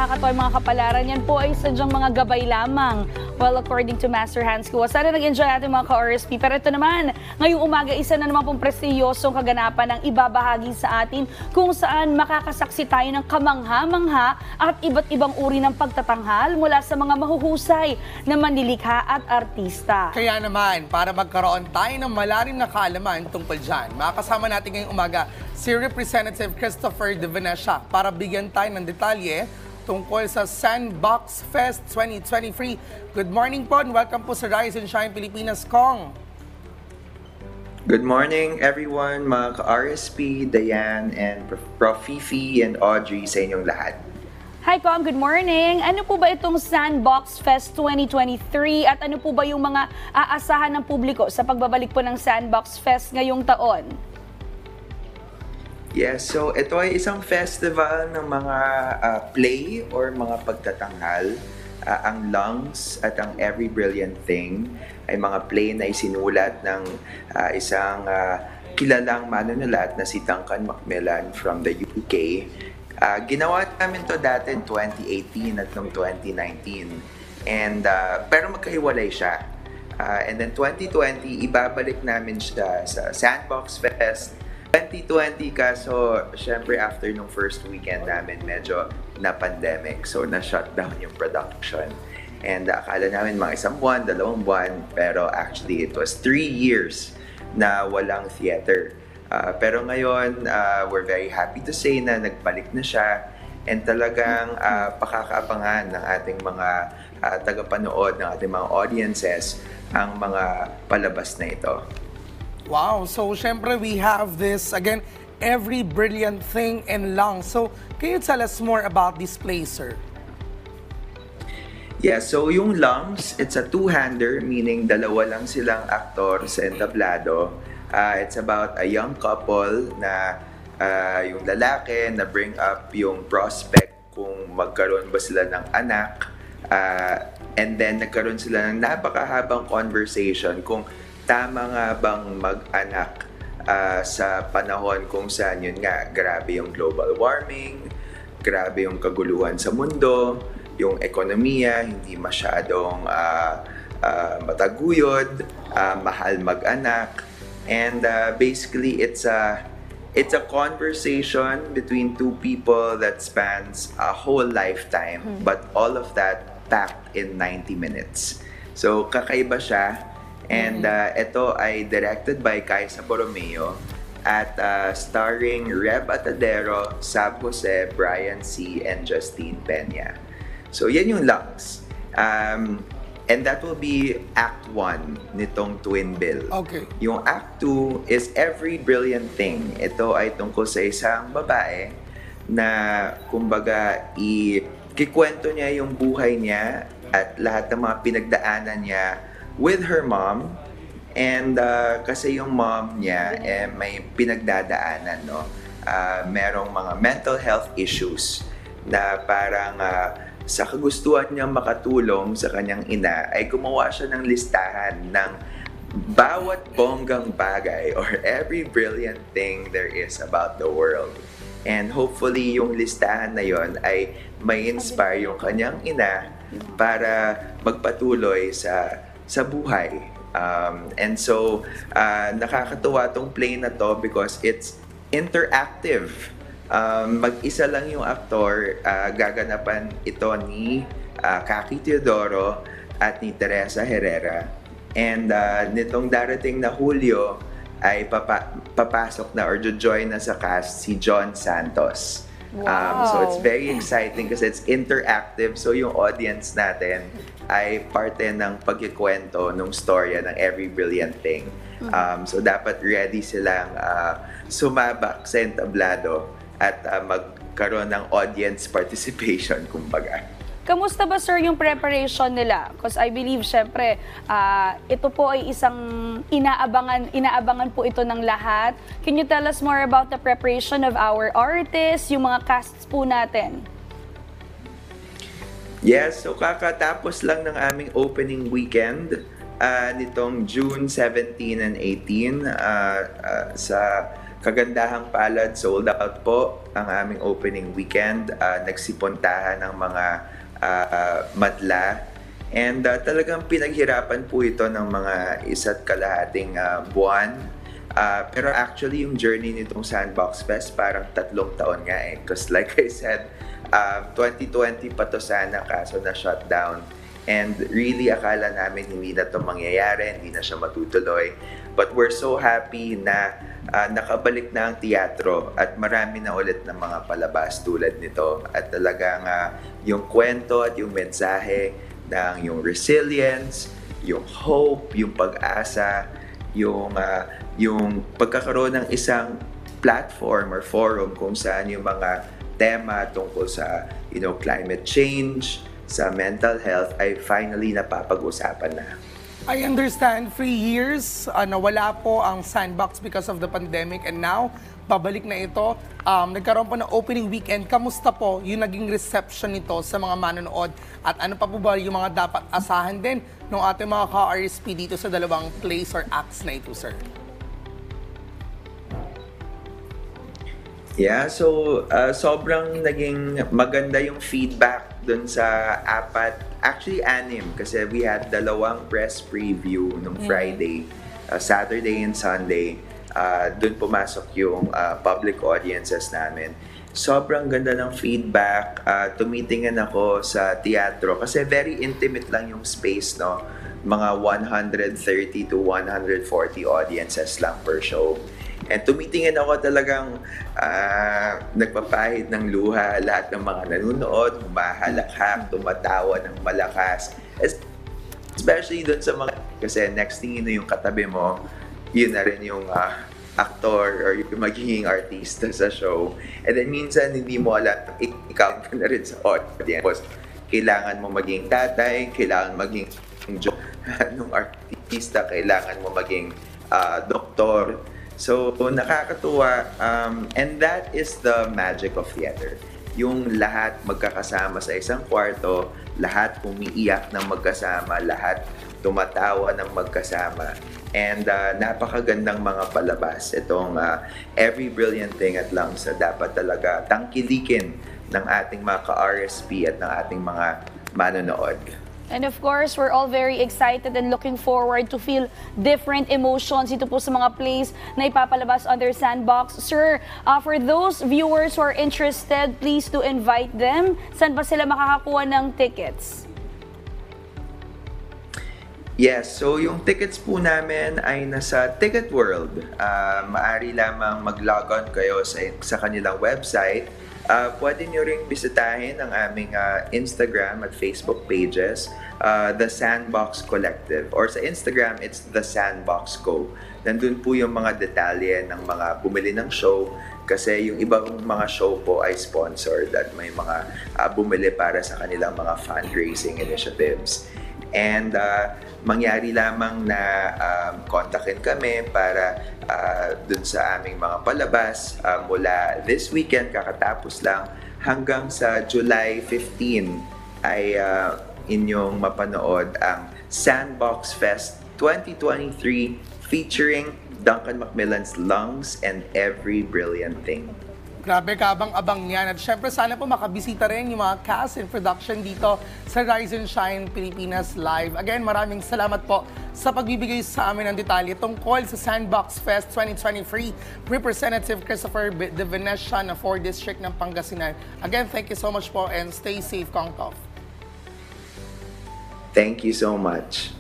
nakakatawa yung mga kapalaran. Yan po ay sadyang mga gabay lamang. Well, according to Master Hans Kua, sana nag-enjoy natin mga ka-RSP. Pero ito naman, ngayong umaga, isa na naman pong prestiyosong kaganapan ang ibabahagi sa atin kung saan makakasaksi tayo ng kamangha-mangha at iba't ibang uri ng pagtatanghal mula sa mga mahuhusay na manlilikha at artista. Kaya naman, para magkaroon tayo ng malalim na kaalaman tungkol dyan, makakasama natin ngayong umaga si Representative Christopher De Venecia para bigyan tayo ng detalye tungkol sa Sandbox Fest 2023. Good morning po and welcome po sa Rise and Shine Pilipinas, Kong. Good morning everyone, mga ka-RSP, Diane, and Prof. Fifi and Audrey sa inyong lahat. Hi Kong, good morning. Ano po ba itong Sandbox Fest 2023 at ano po ba yung mga aasahan ng publiko sa pagbabalik po ng Sandbox Fest ngayong taon? Yes, so ito ay isang festival ng mga play or mga pagtatanghal. Ang Lungs at ang Every Brilliant Thing ay mga play na isinulat ng isang kilalang manunulat na si Duncan Macmillan from the UK. Ginawa namin to dati in 2018 at noong 2019. Pero magkahiwalay siya. And then 2020, ibabalik namin siya sa Sandbox Fest 2020, kaso syempre after nung first weekend namin medyo na-pandemic, so na-shutdown yung production. And akala namin mga 1 buwan, 2 buwan, pero actually it was 3 years na walang theater. Pero ngayon, we're very happy to say na nagbalik na siya and talagang pakakaabangan ng ating mga tagapanood, ng ating mga audiences ang mga palabas na ito. Wow, so syempre we have this, again, Every Brilliant Thing and Lungs. So, can you tell us more about this play, sir? Yeah, so yung Lungs, it's a two-hander, meaning dalawa lang silang aktor sa entablado. It's about a young couple na yung lalaki na bring up yung prospect kung magkaroon ba sila ng anak. And then nagkaroon sila ng napakahabang conversation kung tama nga bang mag-anak sa panahon kung saan yun nga, grabe yung global warming, grabe yung kaguluhan sa mundo, yung ekonomiya, hindi masyadong mataguyod, mahal mag-anak. And basically, it's a conversation between two people that spans a whole lifetime, but all of that packed in 90 minutes. So, kakaiba siya. And ito ay directed by Kaisa Borromeo at starring Reb Atadero, Sab Jose, Brian C., and Justine Peña. So, yan yung Lungs. And that will be Act 1 nitong Twin Bill. Okay. Yung Act 2 is Every Brilliant Thing. Ito ay tungkol sa isang babae na kumbaga ikikwento niya yung buhay niya at lahat ng mga pinagdaanan niya with her mom. And kasi yung mom niya may pinagdadaanan, no? Merong mga mental health issues na parang sa kagustuhan niyang makatulong sa kanyang ina ay gumawa siya ng listahan ng bawat bonggang bagay or every brilliant thing there is about the world. And hopefully yung listahan na yon ay may inspire yung kanyang ina para magpatuloy sa buhay. And so, nakakatuwa tong play na to because it's interactive. Mag-isa lang yung aktor, gaganapan ito ni Kaki Teodoro at ni Teresa Herrera. And nitong darating na Hulyo ay papasok na or join na sa cast si John Santos. Wow. So it's very exciting kasi it's interactive. So yung audience natin ay parte ng pagkikwento ng storya ng Every Brilliant Thing. So dapat ready silang sumabak sa entablado at magkaroon ng audience participation, kumbaga. Kamusta ba, sir, yung preparation nila? Because I believe, syempre, ito po ay isang inaabangan po ito ng lahat. Can you tell us more about the preparation of our artists, yung mga casts po natin? Yes, so kakatapos lang ng aming opening weekend nitong June 17 and 18 sa kagandahang palad, sold out po ang aming opening weekend. Nagsipuntahan ng mga madla. And talagang pinaghirapan po ito ng mga isa't kalahating buwan. Pero actually, yung journey nitong Sandbox Fest parang 3 taon nga eh. Because like I said, 2020 pa to sana kaso na shutdown. And really, akala namin hindi na ito mangyayari, hindi na siya matutuloy. But we're so happy na nakabalik na ang teatro at marami na ulit ng mga palabas tulad nito. At talagang yung kwento at yung mensahe ng yung resilience, yung hope, yung pag-asa, yung pagkakaroon ng isang platform or forum kung saan yung mga tema tungkol sa climate change, sa mental health ay finally napapag-usapan na. I understand 3 years nawala po ang Sandbox because of the pandemic and now babalik na ito. Nagkaroon po ng opening weekend. Kamusta po yung naging reception nito sa mga manonood at ano pa po ba yung mga dapat asahan din ng ating mga ka-RSP dito sa dalawang plays or acts na ito, sir? Yeah, so sobrang naging maganda yung feedback dun sa actually 6 kasi we had 2 press preview nung Friday, Saturday and Sunday. Dun pumasok yung public audiences namin. Sobrang ganda ng feedback. Tumitingin ako sa teatro kasi very intimate lang yung space, no? Mga 130 to 140 audiences lang per show. And tumitingin ako talagang nagpapahid ng luha lahat ng mga nanonood, humahalakhak, tumatawa ng malakas. Especially doon sa mga, kasi next thing yung katabi mo, yun na rin yung actor or yung magiging artista sa show. And then minsan hindi mo alam, ikaw ka na rin sa audience. Kailangan mo maging tatay, kailangan maging nung artista, kailangan mo maging doktor. So, nakakatuwa. And that is the magic of theater. Yung lahat magkakasama sa isang kwarto, lahat umiiyak ng magkasama, lahat tumatawa ng magkasama. And napakagandang mga palabas. Itong Every Brilliant Thing at Langsa dapat talaga tangkilikin ng ating mga ka-RSP at ng ating mga manonood. And of course, we're all very excited and looking forward to feel different emotions ito po sa mga plays na ipapalabas under Sandbox. Sir, for those viewers who are interested, please to invite them. Saan ba sila makakakuha ng tickets? Yes, so yung tickets po namin ay nasa Ticket World. Maaari lamang mag-log on kayo sa kanilang website. Pwede nyo ring bisitahin ang aming Instagram at Facebook pages, The Sandbox Collective. Or sa Instagram, it's The Sandbox Co. Nandun po yung mga detalye ng mga bumili ng show kasi yung ibang mga show po ay sponsored at may mga bumili para sa kanilang mga fundraising initiatives. And mangyari lamang na kontakin kami para dun sa aming mga palabas mula this weekend, kakatapos lang, hanggang sa July 15 ay inyong mapanood ang Sandbox Fest 2023 featuring Duncan Macmillan's Lungs and Every Brilliant Thing. Grabe, kabang-abang niyan. At syempre, sana po makabisita rin yung mga cast and production dito sa Rise and Shine Pilipinas Live. Again, maraming salamat po sa pagbibigay sa amin ng detalye tungkol sa Sandbox Fest 2023. Representative Christopher De Venecia na 4th District ng Pangasinan. Again, thank you so much po and stay safe, Kong Tof. Thank you so much.